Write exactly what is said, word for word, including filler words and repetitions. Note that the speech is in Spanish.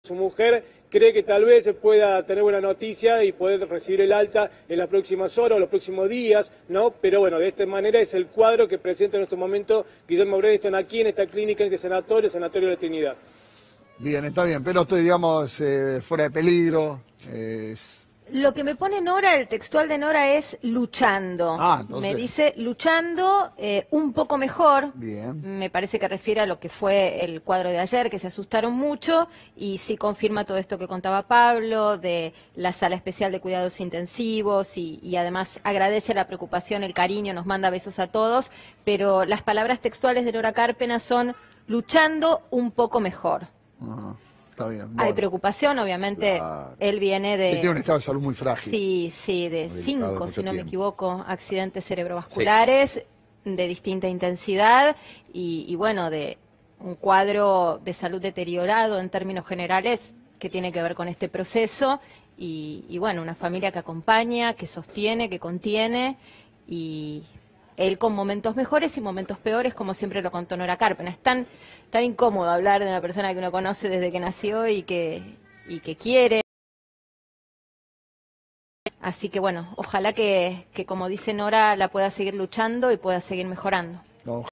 Su mujer cree que tal vez pueda tener buena noticia y poder recibir el alta en las próximas horas o los próximos días, ¿no? Pero bueno, de esta manera es el cuadro que presenta en este momento Guillermo Bredeston aquí en esta clínica, en este sanatorio, el Sanatorio de la Trinidad. Bien, está bien, pero estoy, digamos, eh, fuera de peligro. Eh, Lo que me pone Nora, el textual de Nora es luchando. Ah, entonces... Me dice luchando eh, un poco mejor. Bien. Me parece que refiere a lo que fue el cuadro de ayer, que se asustaron mucho, y sí confirma todo esto que contaba Pablo, de la sala especial de cuidados intensivos, y, y además agradece la preocupación, el cariño, nos manda besos a todos, pero las palabras textuales de Nora Carpena son luchando un poco mejor. Ajá. Está bien. Bueno. Hay preocupación, obviamente, claro. Él viene de... Él tiene un estado de salud muy frágil. Sí, sí, de muy cinco, si no tiempo. me equivoco, accidentes cerebrovasculares sí. de distinta intensidad y, y bueno, de un cuadro de salud deteriorado en términos generales que tiene que ver con este proceso y, y bueno, una familia que acompaña, que sostiene, que contiene y... Él con momentos mejores y momentos peores, como siempre lo contó Nora Carpena. Es tan, tan incómodo hablar de una persona que uno conoce desde que nació y que, y que quiere. Así que bueno, ojalá que, que, como dice Nora, la pueda seguir luchando y pueda seguir mejorando. No.